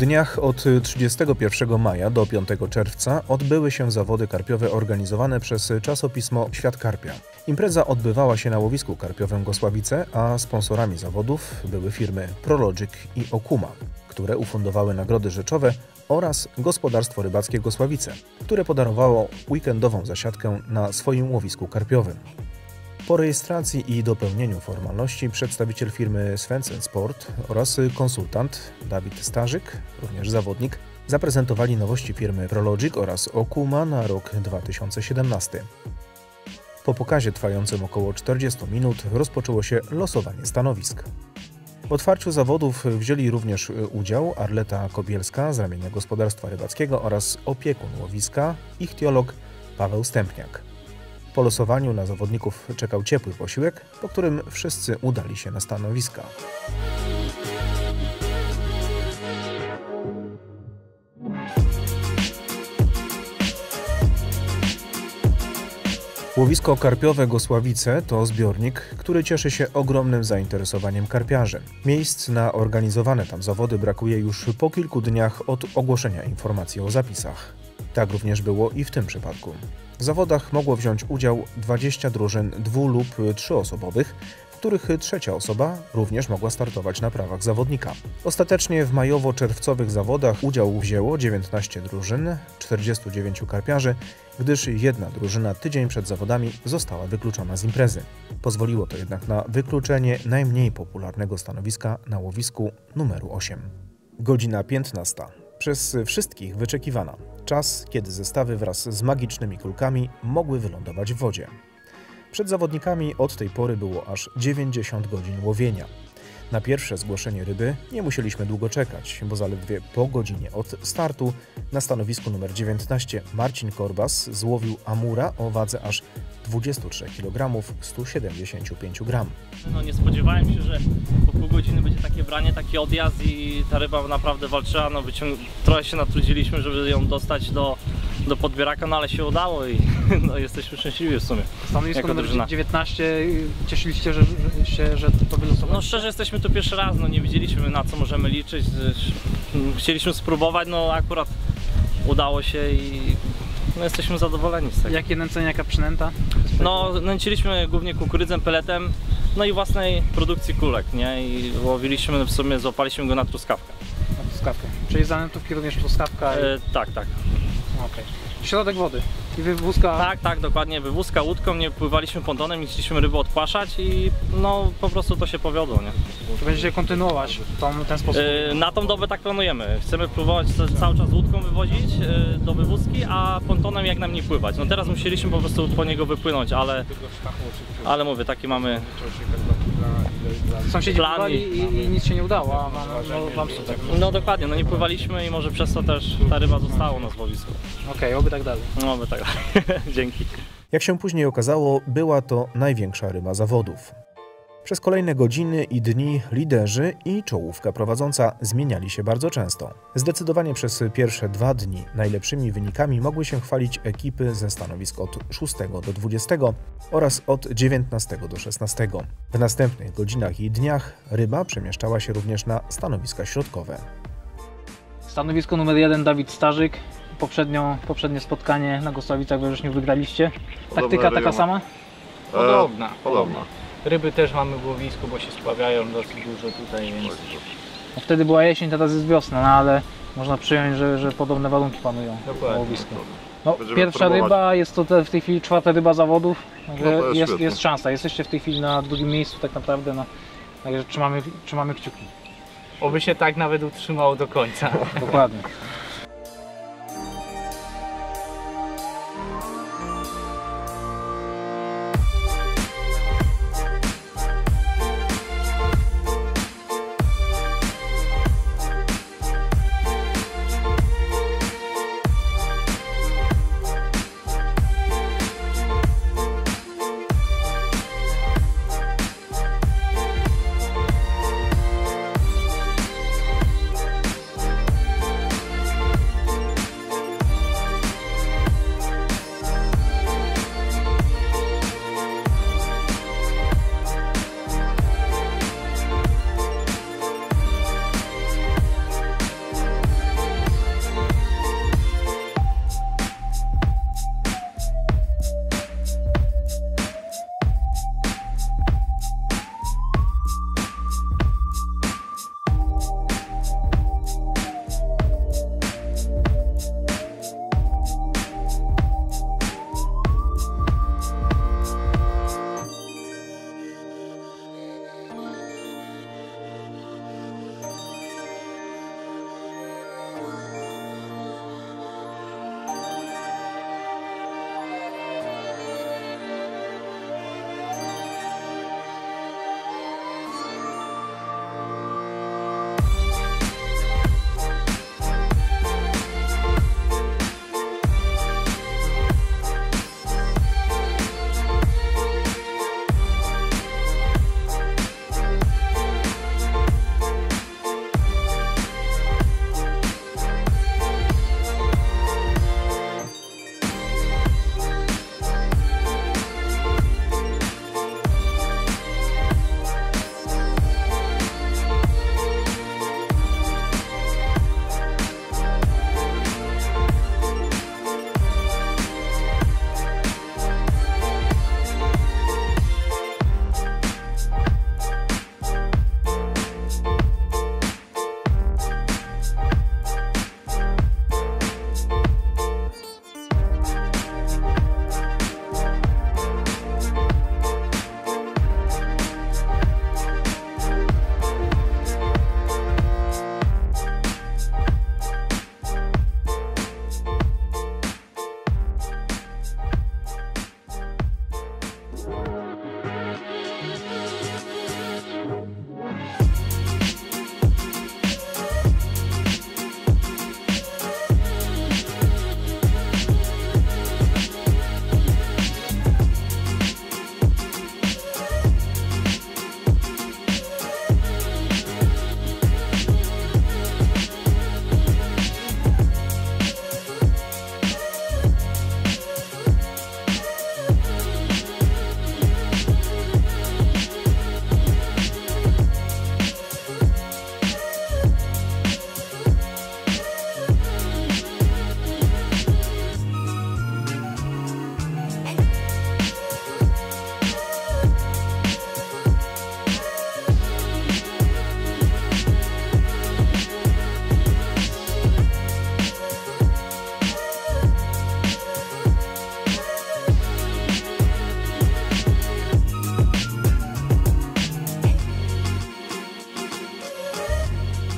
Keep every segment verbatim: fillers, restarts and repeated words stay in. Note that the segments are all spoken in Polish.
dniach od trzydziestego pierwszego maja do piątego czerwca odbyły się zawody karpiowe organizowane przez czasopismo Świat Karpia. Impreza odbywała się na łowisku karpiowym Gosławice, a sponsorami zawodów były firmy Prologic i Okuma, które ufundowały nagrody rzeczowe, oraz Gospodarstwo Rybackie Gosławice, które podarowało weekendową zasiadkę na swoim łowisku karpiowym. Po rejestracji i dopełnieniu formalności przedstawiciel firmy Svensson Sport oraz konsultant Dawid Starzyk, również zawodnik, zaprezentowali nowości firmy Prologic oraz Okuma na rok dwa tysiące siedemnasty. Po pokazie trwającym około czterdziestu minut rozpoczęło się losowanie stanowisk. W otwarciu zawodów wzięli również udział Arleta Kobielska z ramienia Gospodarstwa Rybackiego oraz opiekun łowiska, ichtiolog Paweł Stępniak. Po losowaniu na zawodników czekał ciepły posiłek, po którym wszyscy udali się na stanowiska. Łowisko karpiowe Gosławice to zbiornik, który cieszy się ogromnym zainteresowaniem karpiarzy. Miejsc na organizowane tam zawody brakuje już po kilku dniach od ogłoszenia informacji o zapisach. Tak również było i w tym przypadku. W zawodach mogło wziąć udział dwadzieścia drużyn dwu- lub trzyosobowych, w których trzecia osoba również mogła startować na prawach zawodnika. Ostatecznie w majowo-czerwcowych zawodach udział wzięło dziewiętnaście drużyn, czterdziestu dziewięciu karpiarzy, gdyż jedna drużyna tydzień przed zawodami została wykluczona z imprezy. Pozwoliło to jednak na wykluczenie najmniej popularnego stanowiska na łowisku numeru osiem. Godzina piętnasta. Przez wszystkich wyczekiwana. Czas, kiedy zestawy wraz z magicznymi kulkami mogły wylądować w wodzie. Przed zawodnikami od tej pory było aż dziewięćdziesiąt godzin łowienia. Na pierwsze zgłoszenie ryby nie musieliśmy długo czekać, bo zaledwie po godzinie od startu na stanowisku numer dziewiętnaście Marcin Korbas złowił amura o wadze aż dwudziestu trzech kilogramów sto siedemdziesiąt pięć gramów. No nie spodziewałem się, że po pół godziny będzie takie branie, taki odjazd i ta ryba naprawdę walczyła. No wyciąg... Trochę się natrudziliśmy, żeby ją dostać do, do podbieraka, no ale się udało i no, jesteśmy szczęśliwi w sumie. Stanowisko numer dziewiętnaście, cieszyliście że, się, że to wylosowało? No szczerze jesteśmy tu pierwszy raz, no nie wiedzieliśmy, na co możemy liczyć. Chcieliśmy spróbować, no akurat udało się i no, jesteśmy zadowoleni z tego. Jakie nęcenie, jaka przynęta? No nęciliśmy głównie kukurydzem, peletem, no i własnej produkcji kulek, nie? I łowiliśmy, w sumie złapaliśmy go na truskawkę. Na truskawkę. Czyli zanętówki również truskawka? I... E, tak, tak. Okej. Okay. Środek wody i wywózka? Tak, tak, dokładnie. Wywózka łódką, nie pływaliśmy pontonem i chcieliśmy ryby odpłaszać i no po prostu to się powiodło, nie? Czy będziecie kontynuować tą, ten sposób? Yy, na tą dobę tak planujemy. Chcemy próbować cały czas łódką wywozić yy, do wywózki, a pontonem jak nam nie pływać. No teraz musieliśmy po prostu po niego wypłynąć, ale, ale mówię, taki mamy Sąsiedzi plan pływali i, i nic się nie udało, a wam, no, wam super. No dokładnie, no nie pływaliśmy i może przez to też ta ryba została na złowisku. Okej, okay, oby tak dalej. No oby tak dalej. Dzięki. Jak się później okazało, była to największa ryba zawodów. Przez kolejne godziny i dni liderzy i czołówka prowadząca zmieniali się bardzo często. Zdecydowanie przez pierwsze dwa dni najlepszymi wynikami mogły się chwalić ekipy ze stanowisk od szóstego do dwudziestego oraz od dziewiętnastego do szesnastego. W następnych godzinach i dniach ryba przemieszczała się również na stanowiska środkowe. Stanowisko numer jeden Dawid Starzyk. Poprzednio, poprzednie spotkanie na Gosławicach we wrześniu wygraliście. Taktyka taka sama? Podobna. Podobna. Ryby też mamy w łowisku, bo się spławiają dosyć dużo tutaj, więc... No wtedy była jesień, teraz jest wiosna, no ale można przyjąć, że, że podobne warunki panują na łowisku. No, pierwsza próbować. Ryba, jest to te, w tej chwili czwarta ryba zawodów, także no jest, jest szansa. Jesteście w tej chwili na drugim miejscu tak naprawdę, no, także trzymamy, trzymamy kciuki. Oby się tak nawet utrzymało do końca. Dokładnie.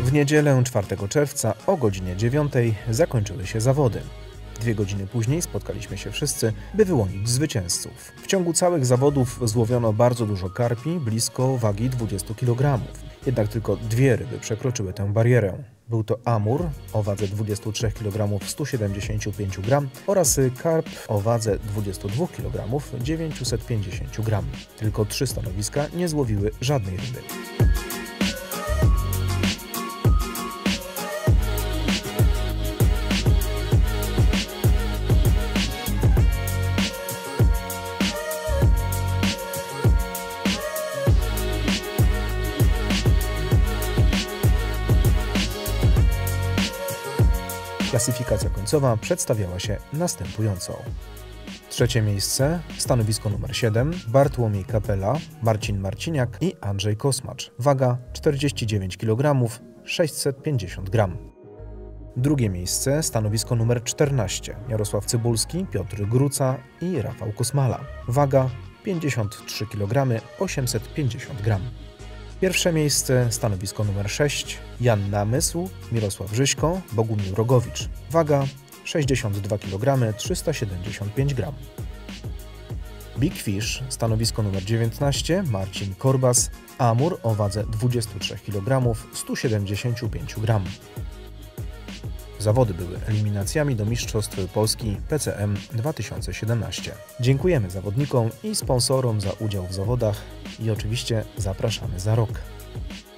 W niedzielę czwartego czerwca o godzinie dziewiątej zakończyły się zawody. Dwie godziny później spotkaliśmy się wszyscy, by wyłonić zwycięzców. W ciągu całych zawodów złowiono bardzo dużo karpi, blisko wagi dwudziestu kilogramów. Jednak tylko dwie ryby przekroczyły tę barierę. Był to amur o wadze dwudziestu trzech kilogramów stu siedemdziesięciu pięciu gram oraz karp o wadze dwudziestu dwóch kilogramów dziewięciuset pięćdziesięciu gram. Tylko trzy stanowiska nie złowiły żadnej ryby. Klasyfikacja końcowa przedstawiała się następująco. Trzecie miejsce, stanowisko numer siedem, Bartłomiej Kapela, Marcin Marciniak i Andrzej Kosmacz. Waga czterdzieści dziewięć kilogramów sześćset pięćdziesiąt gram. Drugie miejsce, stanowisko numer czternaście, Jarosław Cybulski, Piotr Gruca i Rafał Kosmala. Waga pięćdziesiąt trzy kilogramy osiemset pięćdziesiąt gram. Pierwsze miejsce, stanowisko numer sześć, Jan Namysł, Mirosław Żyśko, Bogumił Rogowicz. Waga sześćdziesiąt dwa kilogramy trzysta siedemdziesiąt pięć gram. Big Fish, stanowisko numer dziewiętnaście, Marcin Korbas, amur o wadze dwudziestu trzech kilogramów stu siedemdziesięciu pięciu gram. Zawody były eliminacjami do Mistrzostw Polski P C M dwa tysiące siedemnaście. Dziękujemy zawodnikom i sponsorom za udział w zawodach i oczywiście zapraszamy za rok.